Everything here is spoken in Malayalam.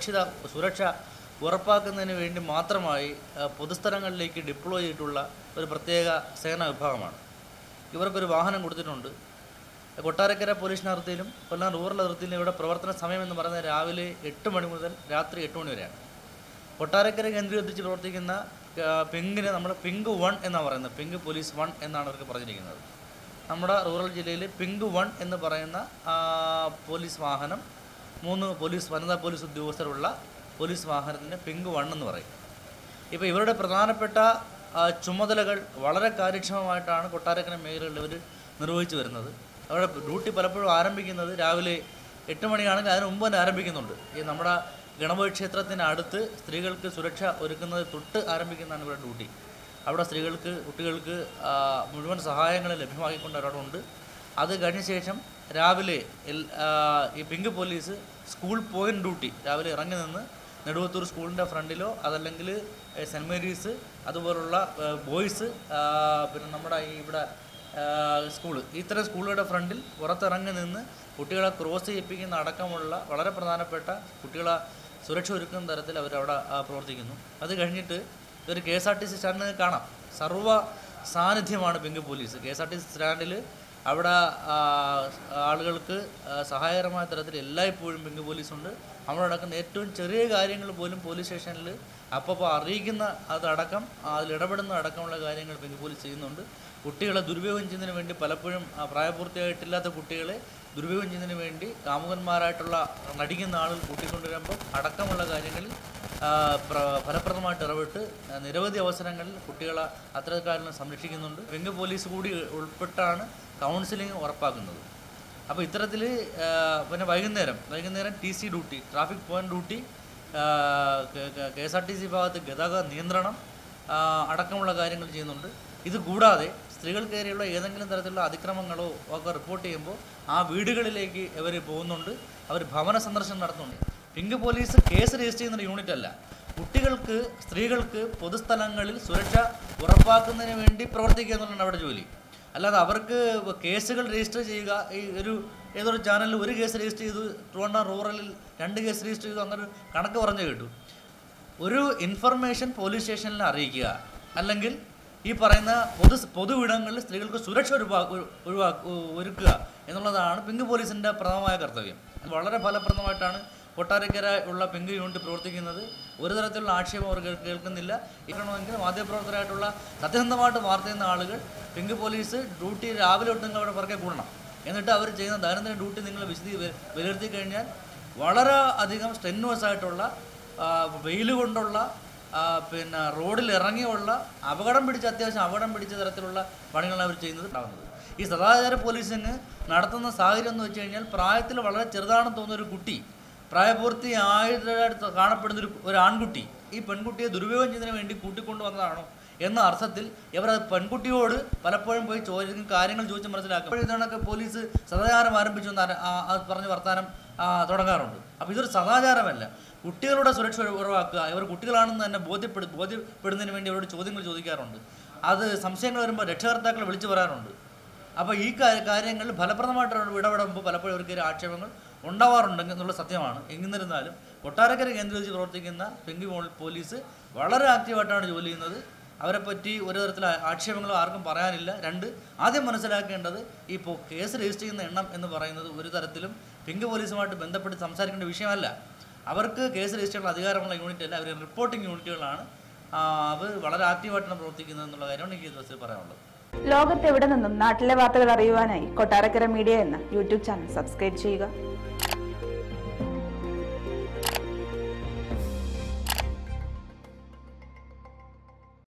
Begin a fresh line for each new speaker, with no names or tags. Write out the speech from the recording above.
സുരക്ഷ ഉറപ്പാക്കുന്നതിന് വേണ്ടി മാത്രമായി പൊതുസ്ഥലങ്ങളിലേക്ക് ഡിപ്ലോയ് ചെയ്തിട്ടുള്ള ഒരു പ്രത്യേക സേനാ വിഭാഗമാണ്. ഇവർക്കൊരു വാഹനം കൊടുത്തിട്ടുണ്ട്. കൊട്ടാരക്കര പോലീസ് അതിർത്തിയിലും കൊല്ലം റൂറൽ അതിർത്തിയിലും ഇവിടെ പ്രവർത്തന സമയമെന്ന് പറയുന്നത് രാവിലെ 8 മണി മുതൽ രാത്രി 8 മണി വരെയാണ്. കൊട്ടാരക്കര കേന്ദ്രീകരിച്ച് പ്രവർത്തിക്കുന്ന പിങ്കിന് നമ്മൾ പിങ്ക് 1 എന്നാണ് പറയുന്നത്. പിങ്ക് പോലീസ് 1 എന്നാണ് അവർക്ക് പറഞ്ഞിരിക്കുന്നത്. നമ്മുടെ റൂറൽ ജില്ലയിൽ പിങ്ക് 1 എന്ന് പറയുന്ന പോലീസ് വാഹനം 3 വനിതാ പോലീസ് ഉദ്യോഗസ്ഥരുള്ള പോലീസ് വാഹനത്തിന് പിങ്ക് 1 എന്ന് പറയും. ഇപ്പോൾ ഇവരുടെ പ്രധാനപ്പെട്ട ചുമതലകൾ വളരെ കാര്യക്ഷമമായിട്ടാണ് കൊട്ടാരക്കര മേഖലകളിൽ ഇവർ നിർവഹിച്ചു വരുന്നത്. അവരുടെ ഡ്യൂട്ടി പലപ്പോഴും ആരംഭിക്കുന്നത് രാവിലെ 8 മണിയാണെങ്കിൽ അതിന് മുമ്പ് തന്നെ ആരംഭിക്കുന്നുണ്ട്. ഈ നമ്മുടെ ഗണപതി ക്ഷേത്രത്തിന് അടുത്ത് സ്ത്രീകൾക്ക് സുരക്ഷ ഒരുക്കുന്നത് തൊട്ട് ആരംഭിക്കുന്നതാണ് ഇവരുടെ ഡ്യൂട്ടി. അവിടെ സ്ത്രീകൾക്ക് കുട്ടികൾക്ക് മുഴുവൻ സഹായങ്ങളും ലഭ്യമാക്കിക്കൊണ്ട് അവിടെ ഉണ്ട്. അത് കഴിഞ്ഞ ശേഷം രാവിലെ ഈ pink police school point duty രാവിലെ ഇറങ്ങി നിന്ന് നെടുവത്തൂർ സ്കൂളിൻ്റെ ഫ്രണ്ടിലോ അതല്ലെങ്കിൽ സെൻറ്റ് മേരീസ് അതുപോലുള്ള ബോയ്സ് പിന്നെ നമ്മുടെ ഈ ഇവിടെ സ്കൂൾ ഇത്തരം സ്കൂളുകളുടെ ഫ്രണ്ടിൽ പുറത്തിറങ്ങി നിന്ന് കുട്ടികളെ ക്രോസ് ചെയ്യിപ്പിക്കുന്ന അടക്കമുള്ള വളരെ പ്രധാനപ്പെട്ട കുട്ടികളെ സുരക്ഷ ഒരുക്കുന്ന തരത്തിൽ അവരവിടെ പ്രവർത്തിക്കുന്നു. അത് കഴിഞ്ഞിട്ട് ഒരു KSRTC സ്റ്റാൻഡിൽ കാണാം. സർവ്വ സാന്നിധ്യമാണ് പിങ്ക് പോലീസ്. KSRTC സ്റ്റാൻഡിൽ അവിടെ ആളുകൾക്ക് സഹായകരമായ തരത്തിൽ എല്ലായ്പ്പോഴും പിങ്ക് പോലീസുണ്ട്. അവിടെ നടക്കുന്ന ഏറ്റവും ചെറിയ കാര്യങ്ങൾ പോലും പോലീസ് സ്റ്റേഷനിൽ അപ്പോൾ അറിയിക്കുന്ന അതടക്കം അതിലിടപെടുന്ന അടക്കമുള്ള കാര്യങ്ങൾ പിങ്ക് പോലീസ് ചെയ്യുന്നുണ്ട്. കുട്ടികളെ ദുരുപയോഗം ചെയ്യുന്നതിന് വേണ്ടി പലപ്പോഴും പ്രായപൂർത്തിയായിട്ടില്ലാത്ത കുട്ടികളെ ദുരുപയോഗം ചെയ്യുന്നതിന് വേണ്ടി കാമുകന്മാരായിട്ടുള്ള നടിക്കുന്ന ആളുകൾ കൂട്ടിക്കൊണ്ടുവരുമ്പോൾ അടക്കമുള്ള കാര്യങ്ങളിൽ ഫലപ്രദമായിട്ട് ഇടപെട്ട് നിരവധി അവസരങ്ങളിൽ കുട്ടികളെ അത്തരക്കാരിലും സംരക്ഷിക്കുന്നുണ്ട്. പിങ്ക് പോലീസ് കൂടി ഉൾപ്പെട്ടാണ് കൗൺസിലിംഗ് ഉറപ്പാക്കുന്നത്. അപ്പോൾ ഇത്തരത്തിൽ പിന്നെ വൈകുന്നേരം TC duty, traffic point duty, KSRTC ഭാഗത്ത് ഗതാഗത നിയന്ത്രണം അടക്കമുള്ള കാര്യങ്ങൾ ചെയ്യുന്നുണ്ട്. ഇത് കൂടാതെ സ്ത്രീകൾക്കേറെയുള്ള ഏതെങ്കിലും തരത്തിലുള്ള അതിക്രമങ്ങളോ ഒക്കെ റിപ്പോർട്ട് ചെയ്യുമ്പോൾ ആ വീടുകളിലേക്ക് ഇവർ പോകുന്നുണ്ട്. അവർ ഭവന സന്ദർശനം നടത്തുന്നുണ്ട്. പിങ്ക് പോലീസ് കേസ് രജിസ്റ്റർ ചെയ്യുന്ന യൂണിറ്റ് അല്ല. കുട്ടികൾക്ക് സ്ത്രീകൾക്ക് പൊതുസ്ഥലങ്ങളിൽ സുരക്ഷ ഉറപ്പാക്കുന്നതിന് വേണ്ടി പ്രവർത്തിക്കുക എന്നുള്ളതാണ് അവിടെ ജോലി. അല്ലാതെ അവർക്ക് കേസുകൾ രജിസ്റ്റർ ചെയ്യുക, ഈ ഏതൊരു ചാനലിൽ ഒരു കേസ് രജിസ്റ്റർ ചെയ്തു, ട്രിവാൻഡ്രം റൂറലിൽ 2 കേസ് രജിസ്റ്റർ ചെയ്തു, അങ്ങനെ കണക്ക് പറഞ്ഞു കേട്ടു. ഒരു ഇൻഫർമേഷൻ പോലീസ് സ്റ്റേഷനിൽ അറിയിക്കുക, അല്ലെങ്കിൽ ഈ പറയുന്ന പൊതുവിടങ്ങളിൽ സ്ത്രീകൾക്ക് സുരക്ഷ ഒരുക്കുക എന്നുള്ളതാണ് പിങ്ക് പോലീസിൻ്റെ പ്രഥമമായ കർത്തവ്യം. വളരെ ഫലപ്രദമായിട്ടാണ് കൊട്ടാരക്കര ഉള്ള പിങ്ക് യൂണിറ്റ് പ്രവർത്തിക്കുന്നത്. ഒരു തരത്തിലുള്ള ആക്ഷേപം അവർ കേൾക്കുന്നില്ല. ഇക്കണമെങ്കിൽ മാധ്യമപ്രവർത്തകരായിട്ടുള്ള സത്യസന്ധമായിട്ട് വാർത്ത ചെയ്യുന്ന ആളുകൾ പിങ്ക് പോലീസ് ഡ്യൂട്ടി രാവിലെ തൊട്ട് അവിടെ പുറകെ കൂടണം. എന്നിട്ട് അവർ ചെയ്യുന്ന ദൈനംദിന ഡ്യൂട്ടി നിങ്ങൾ വിലയിരുത്തി കഴിഞ്ഞാൽ വളരെ അധികം സ്ട്രെന്നുവസ് ആയിട്ടുള്ള വെയിൽ കൊണ്ടുള്ള പിന്നെ റോഡിൽ ഇറങ്ങിയുള്ള അത്യാവശ്യം അപകടം പിടിച്ച തരത്തിലുള്ള പണികളാണ് അവർ ചെയ്യുന്നത് ഉണ്ടാകുന്നത്. ഈ സദാചാര പോലീസിന് നടത്തുന്ന സാഹചര്യം എന്ന് വെച്ച് കഴിഞ്ഞാൽ പ്രായത്തിൽ വളരെ ചെറുതാണെന്ന് തോന്നുന്ന ഒരു കുട്ടി, പ്രായപൂർത്തിയായിട്ട് കാണപ്പെടുന്ന ഒരു ആൺകുട്ടി ഈ പെൺകുട്ടിയെ ദുരുപയോഗം ചെയ്യുന്നതിന് വേണ്ടി കൂട്ടിക്കൊണ്ടുവന്നതാണോ എന്ന അർത്ഥത്തിൽ ഇവരത് പെൺകുട്ടിയോട് പലപ്പോഴും പോയി കാര്യങ്ങൾ ചോദിച്ച് മനസ്സിലാക്കും. അപ്പോൾ ഇതണൊക്കെ പോലീസ് സദാചാരം ആരംഭിച്ചു എന്ന് പറഞ്ഞ് വർത്താനം തുടങ്ങാറുണ്ട്. അപ്പോൾ ഇതൊരു സദാചാരമല്ല. കുട്ടികളുടെ സുരക്ഷ ഉറപ്പാക്കുക, ഇവർ കുട്ടികളാണെന്ന് തന്നെ ബോധ്യപ്പെടുന്നതിന് വേണ്ടി അവരോട് ചോദ്യങ്ങൾ ചോദിക്കാറുണ്ട്. അത് സംശയങ്ങൾ വരുമ്പോൾ രക്ഷകർത്താക്കളെ വിളിച്ചു പറയാറുണ്ട്. അപ്പോൾ ഈ കാര്യങ്ങളിൽ ഫലപ്രദമായിട്ട് ഇടപെടുമ്പോൾ പലപ്പോഴും അവർക്ക് ആക്ഷേപങ്ങൾ ഉണ്ടാവാറുണ്ട് എന്നുള്ള സത്യമാണ്. എന്നിരുന്നാലും കൊട്ടാരക്കര കേന്ദ്രീകരിച്ച് പ്രവർത്തിക്കുന്ന പിങ്ക് പോലീസ് വളരെ ആക്റ്റീവായിട്ടാണ് ജോലി ചെയ്യുന്നത്. അവരെപ്പറ്റി ഒരു തരത്തിലുള്ള ആക്ഷേപങ്ങളോ ആർക്കും പറയാനില്ല. 2, ആദ്യം മനസ്സിലാക്കേണ്ടത് ഈ കേസ് രജിസ്റ്റർ ചെയ്യുന്ന എണ്ണം എന്ന് പറയുന്നത് ഒരു തരത്തിലും പിങ്ക് പോലീസുമായിട്ട് ബന്ധപ്പെട്ട് സംസാരിക്കേണ്ട വിഷയമല്ല. അവർക്ക് കേസ് രജിസ്റ്റർ ചെയ്യാനുള്ള അധികാരമുള്ള യൂണിറ്റ് അല്ല, അവർ റിപ്പോർട്ടിംഗ് യൂണിറ്റുകളാണ്. അവർ വളരെ ആക്റ്റീവായിട്ടാണ് പ്രവർത്തിക്കുന്നത് എന്നുള്ള കാര്യമാണ് എനിക്ക് ഈ ദിവസത്തിൽ പറയാനുള്ളത്.
ലോകത്തെവിടെ നിന്നും നാട്ടിലെ വാർത്തകൾ അറിയുവാനായി കൊട്ടാരക്കര മീഡിയ എന്ന യൂട്യൂബ് ചാനൽ സബ്സ്ക്രൈബ് ചെയ്യുക.